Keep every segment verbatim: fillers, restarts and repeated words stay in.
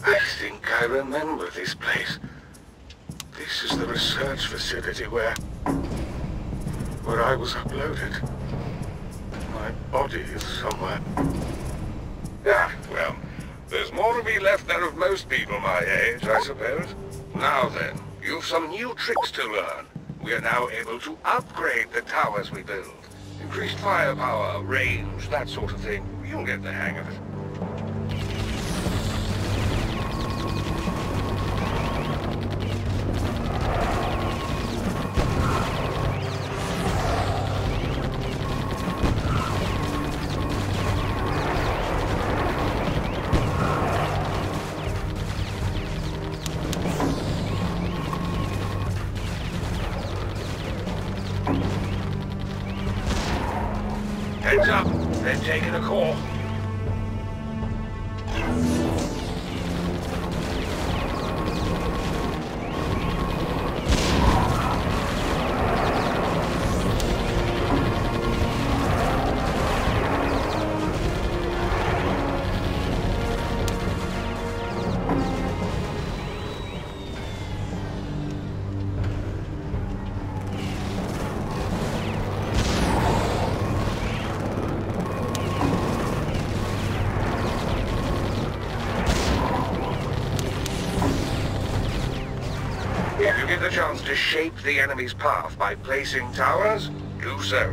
I think I remember this place. This is the research facility where... where I was uploaded. My body is somewhere. Ah, well, there's more to be left than of most people my age, I suppose. Now then, you've some new tricks to learn. We are now able to upgrade the towers we build. Increased firepower, range, that sort of thing. You'll get the hang of it. Heads up, they're taking a call. If you get the chance to shape the enemy's path by placing towers, do so.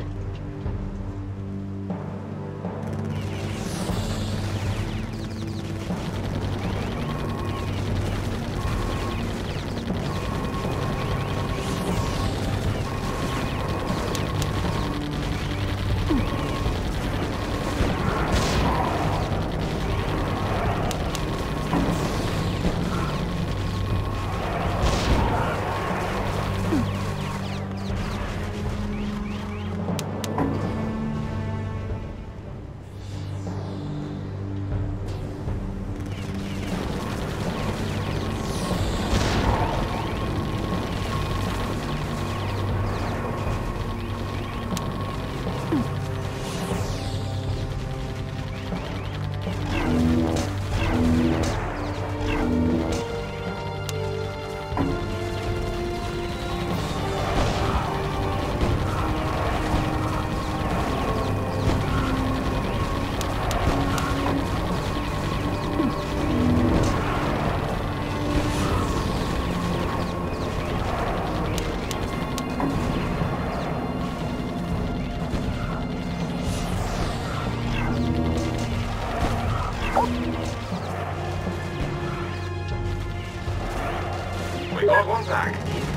We got one back.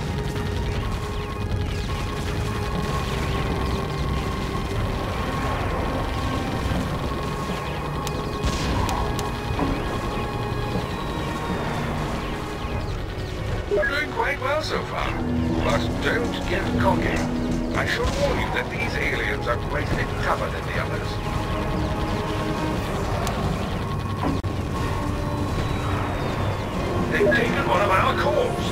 We're doing quite well so far, but don't get cocky. I should warn you that these aliens are quite a bit tougher than the others. They've taken one of our cores.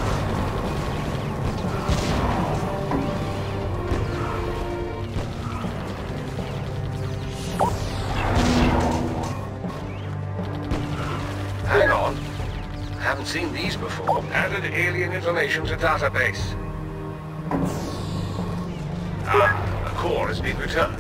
Hang on. Haven't seen these before. Added alien information to database. Ah, a core has been returned.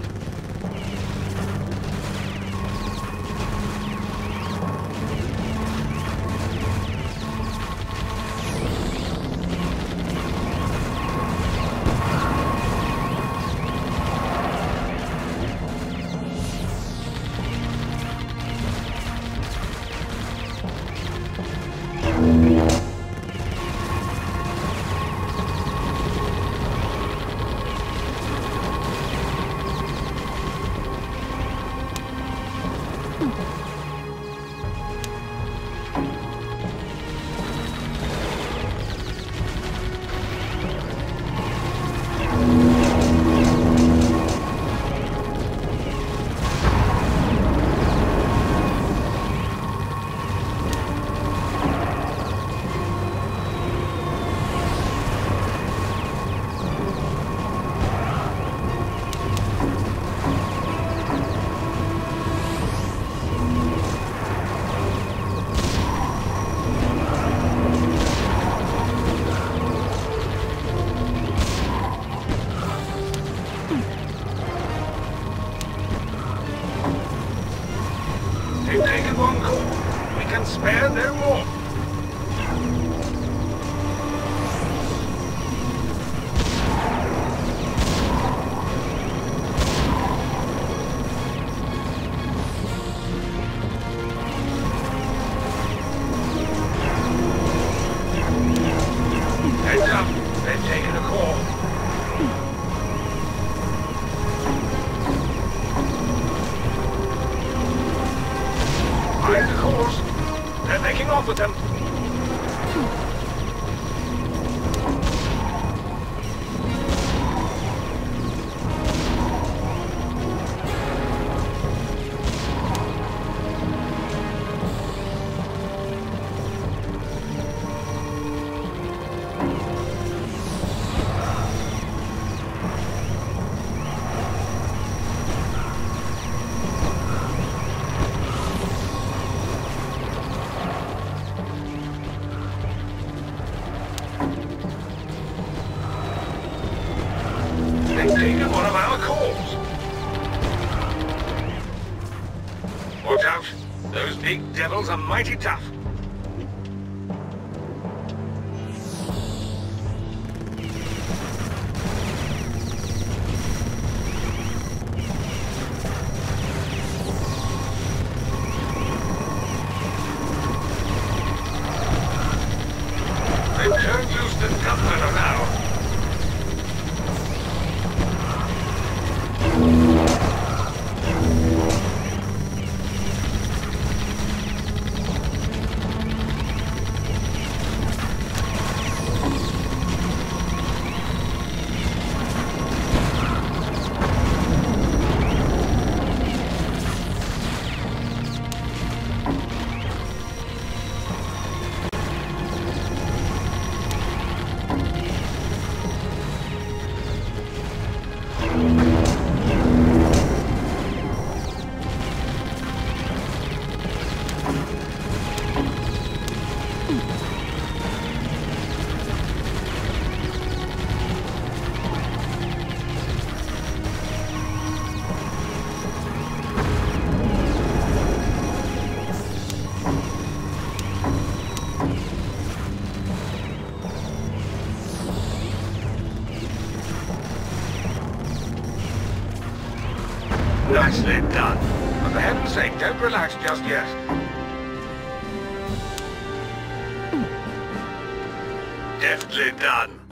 find one core, we can spare no more. Heads up, they're taking a core. Find the cores. They're making off with them. They've taken one of our cores. Watch out. Those big devils are mighty tough. They've turned loose the gunpowder now. Nicely done. But for heaven's sake, don't relax just yet. Deftly done.